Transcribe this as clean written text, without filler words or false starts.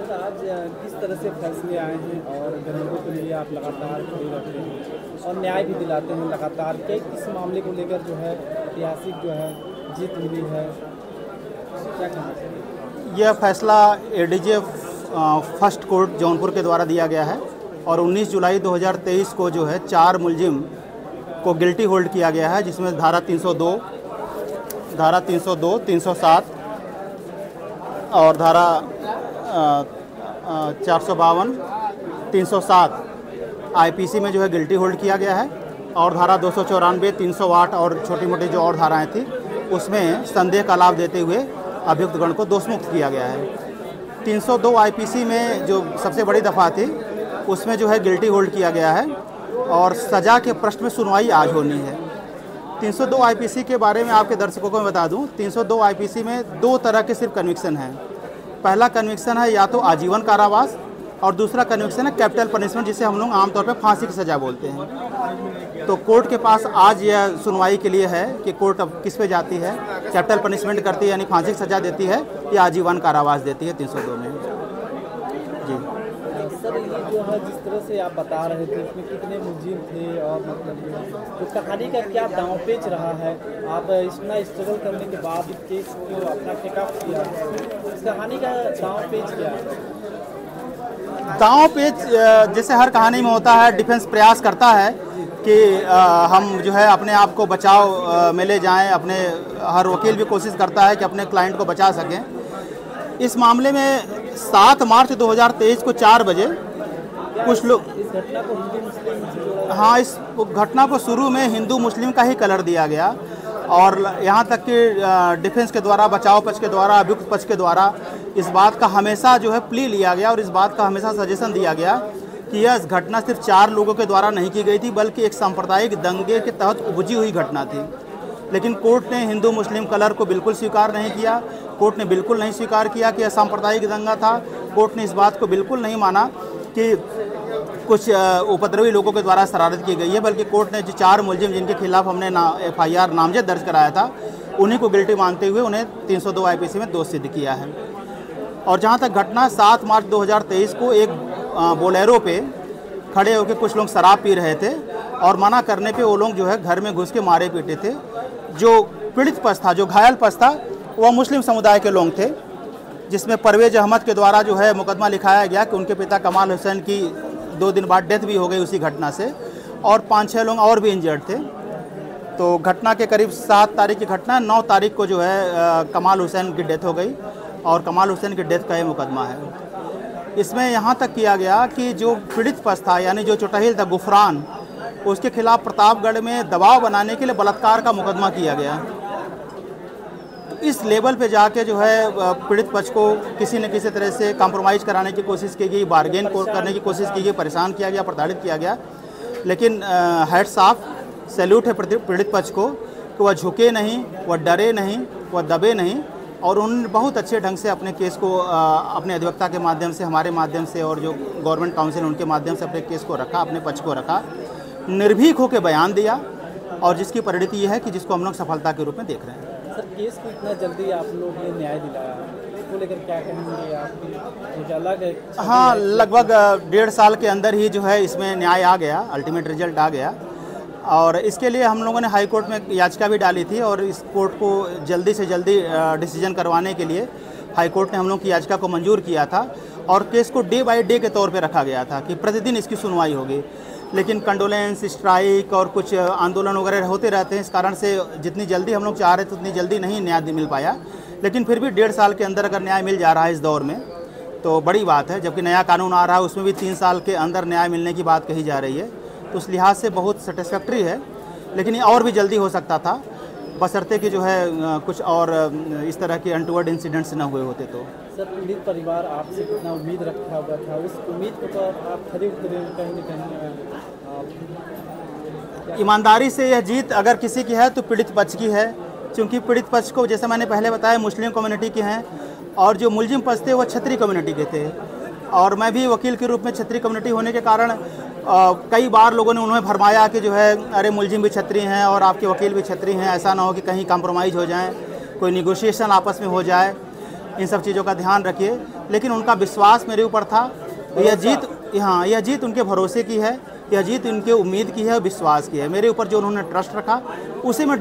Sir आज किस तरह से फैसले आए हैं और गरीबों के लिए आप लगातार खड़े रहते हैं और न्याय भी दिलाते हैं लगातार, क्या किस मामले को लेकर जो है ऐतिहासिक जो है जीत मिली है, क्या कहना चाहिए? यह फैसला एडीजे फर्स्ट कोर्ट जौनपुर के द्वारा दिया गया है और 19 जुलाई 2023 को जो है 4 मुलजिम को गिल्टी होल्ड किया गया है, जिसमें धारा 302, 307 और धारा 452, 307 आईपीसी में जो है गिल्टी होल्ड किया गया है और धारा 294, 308 और छोटी मोटी जो और धाराएं थी उसमें संदेह का लाभ देते हुए अभियुक्तगण को दोषमुक्त किया गया है। 302 आईपीसी में जो सबसे बड़ी दफ़ा थी उसमें जो है गिल्टी होल्ड किया गया है और सज़ा के प्रश्न में सुनवाई आज होनी है। 302 आईपीसी के बारे में आपके दर्शकों को मैं बता दूं, 302 आईपीसी में 2 तरह के सिर्फ कन्विक्शन हैं। पहला कन्विक्शन है या तो आजीवन कारावास और दूसरा कन्विक्शन है कैपिटल पनिशमेंट, जिसे हम लोग आमतौर पर फांसी की सज़ा बोलते हैं। तो कोर्ट के पास आज यह सुनवाई के लिए है कि कोर्ट अब किस पे जाती है, कैपिटल पनिशमेंट करती है यानी फांसी की सज़ा देती है या आजीवन कारावास देती है 302 में। जी सर, ये जो है जिस तरह से आप बता रहे थे इसमें कितने मुलजिम थे और मतलब तो कहानी का क्या दांव पेच रहा है, आप इतना स्ट्रगल करने के बाद इस केस को अपना टेकअप किया, इस कहानी का दांव पेच क्या है? दांव पेच जैसे हर कहानी में होता है, डिफेंस प्रयास करता है कि हम जो है अपने आप को बचाव में ले जाएं, अपने हर वकील भी कोशिश करता है कि अपने क्लाइंट को बचा सकें। इस मामले में 7 मार्च 2023 को 4 बजे कुछ लोग इस घटना को हिंदू मुस्लिम से जोड़ा? हाँ, इस घटना को शुरू में हिंदू मुस्लिम का ही कलर दिया गया और यहाँ तक कि डिफेंस के द्वारा, बचाव पक्ष के द्वारा, अभियुक्त पक्ष के द्वारा इस बात का हमेशा जो है प्ली लिया गया और इस बात का हमेशा सजेशन दिया गया कि यह घटना सिर्फ 4 लोगों के द्वारा नहीं की गई थी बल्कि एक सांप्रदायिक दंगे के तहत उपजी हुई घटना थी। लेकिन कोर्ट ने हिंदू मुस्लिम कलर को बिल्कुल स्वीकार नहीं किया। कोर्ट ने बिल्कुल नहीं स्वीकार किया कि यह सांप्रदायिक दंगा था। कोर्ट ने इस बात को बिल्कुल नहीं माना कि कुछ उपद्रवी लोगों के द्वारा शरारत की गई है, बल्कि कोर्ट ने जो 4 मुलजिम जिनके खिलाफ हमने FIR नामजद दर्ज कराया था उन्हीं को गिल्टी मानते हुए उन्हें 302 आईपीसी में दोष सिद्ध किया है। और जहाँ तक घटना 7 मार्च 2023 को एक बोलेरो पे खड़े होकर कुछ लोग शराब पी रहे थे और मना करने पे वो लोग जो है घर में घुस के मारे पीटे थे। जो पीड़ित पक्ष था, जो घायल पक्ष था, वह मुस्लिम समुदाय के लोग थे, जिसमें परवेज अहमद के द्वारा जो है मुकदमा लिखाया गया कि उनके पिता कमाल हुसैन की 2 दिन बाद डेथ भी हो गई उसी घटना से और 5-6 लोग और भी इंजर्ड थे। तो घटना के करीब 7 तारीख की घटना, 9 तारीख को जो है कमाल हुसैन की डेथ हो गई और कमाल हुसैन की डेथ का ये मुकदमा है। इसमें यहाँ तक किया गया कि जो पीड़ित पक्ष था यानी जो चुटहिल था गुफरान, उसके खिलाफ प्रतापगढ़ में दबाव बनाने के लिए बलात्कार का मुकदमा किया गया। तो इस लेवल पे जाके जो है पीड़ित पक्ष को किसी न किसी तरह से कॉम्प्रोमाइज़ कराने की कोशिश की गई, बार्गेन करने की कोशिश की गई, परेशान किया गया, प्रताड़ित किया गया। लेकिन हैट्स ऑफ, सैल्यूट है पीड़ित पक्ष को कि वह झुके नहीं, वह डरे नहीं, वह दबे नहीं और उन्होंने बहुत अच्छे ढंग से अपने केस को अपने अधिवक्ता के माध्यम से, हमारे माध्यम से और जो गवर्नमेंट काउंसिल उनके माध्यम से अपने केस को रखा, अपने पक्ष को रखा, निर्भीक होकर बयान दिया और जिसकी परिणति ये है कि जिसको हम लोग सफलता के रूप में देख रहे हैं। सर, केस को इतना जल्दी आप लोग ने न्याय दिलाया, इसको लेकर क्या कहेंगे आपकी कुछ अलग है? हाँ, लगभग 1.5 साल के अंदर ही जो है इसमें न्याय आ गया, अल्टीमेट रिजल्ट आ गया और इसके लिए हम लोगों ने हाई कोर्ट में याचिका भी डाली थी और इस कोर्ट को जल्दी से जल्दी डिसीजन करवाने के लिए हाई कोर्ट ने हम लोग की याचिका को मंजूर किया था और केस को डे बाय डे के तौर पे रखा गया था कि प्रतिदिन इसकी सुनवाई होगी। लेकिन कंडोलेंस, स्ट्राइक और कुछ आंदोलन वगैरह होते रहते हैं, इस कारण से जितनी जल्दी हम लोग चाह रहे थे उतनी जल्दी नहीं न्याय मिल पाया। लेकिन फिर भी 1.5 साल के अंदर अगर न्याय मिल जा रहा है इस दौर में तो बड़ी बात है, जबकि नया कानून आ रहा है उसमें भी 3 साल के अंदर न्याय मिलने की बात कही जा रही है। तो उस लिहाज से बहुत सेटिस्फैक्ट्री है, लेकिन ये और भी जल्दी हो सकता था बशर्ते कि जो है कुछ और इस तरह के अनटूवर्ड इंसिडेंट्स न हुए होते। तो सर, पीड़ित परिवार आपसे कितना उम्मीद रखा हुआ था, उस उम्मीद को तो आप खरी उतरे कहीं न कहीं। ईमानदारी से यह जीत अगर किसी की है तो पीड़ित पक्ष की है, क्योंकि पीड़ित पक्ष को जैसे मैंने पहले बताया मुस्लिम कम्युनिटी के हैं और जो मुलजिम पक्ष थे वो क्षत्रिय कम्युनिटी के थे और मैं भी वकील के रूप में क्षत्रिय कम्युनिटी होने के कारण कई बार लोगों ने उन्हें फरमाया कि जो है अरे मुलजिम भी क्षत्रिय हैं और आपके वकील भी क्षत्रिय हैं, ऐसा ना हो कि कहीं कॉम्प्रोमाइज़ हो जाए, कोई निगोशिएशन आपस में हो जाए। इन सब चीज़ों का ध्यान रखिए। लेकिन उनका विश्वास मेरे ऊपर था। यह जीत उनके भरोसे की है, यह जीत उनके उम्मीद की है, विश्वास की है। मेरे ऊपर जो उन्होंने ट्रस्ट रखा उसी में